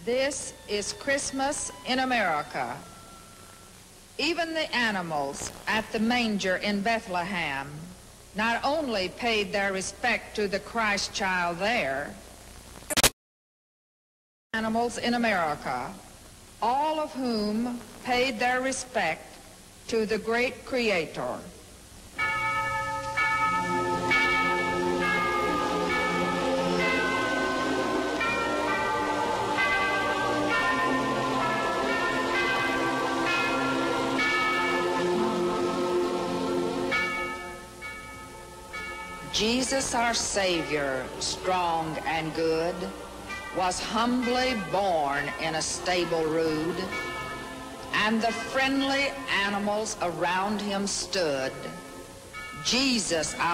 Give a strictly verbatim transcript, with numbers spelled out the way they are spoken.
This is Christmas in America. Even the animals at the manger in Bethlehem not only paid their respect to the Christ child there, animals in America, all of whom paid their respect to the great Creator. Jesus, our Savior, strong and good, was humbly born in a stable rude, and the friendly animals around him stood. Jesus, our